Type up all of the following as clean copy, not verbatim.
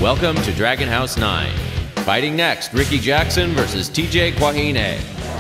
Welcome to Dragon House 9. Fighting next, Ricky Jackson versus TJ Kuahine.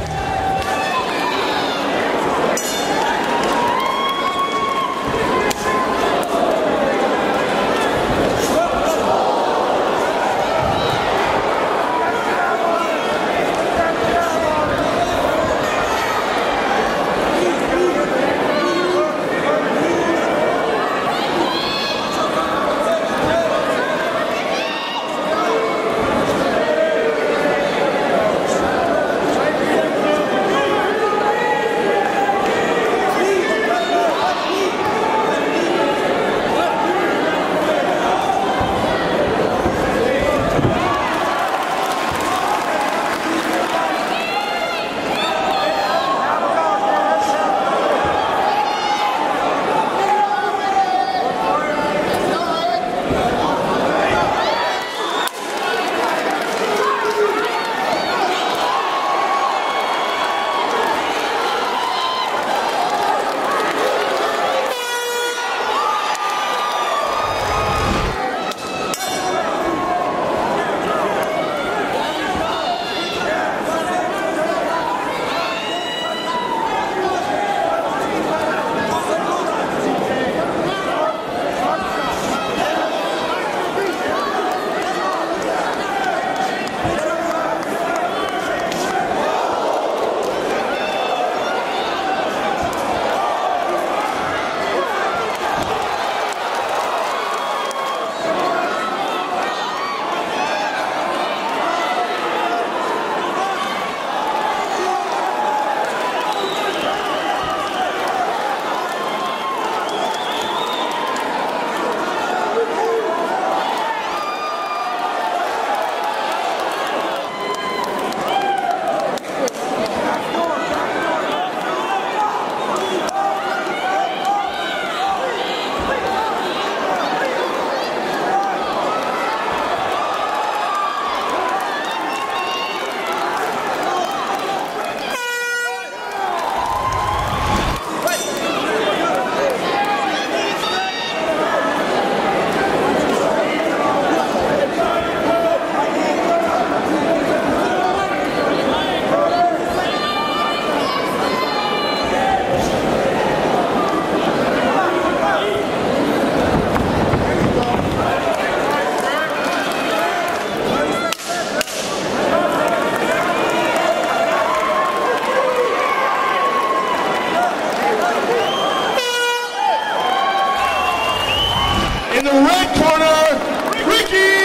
In the red corner, Ricky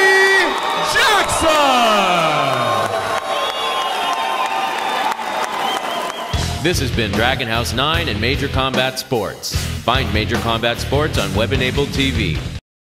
Jackson! This has been Dragon House 9 and Major Combat Sports. Find Major Combat Sports on web-enabled TV.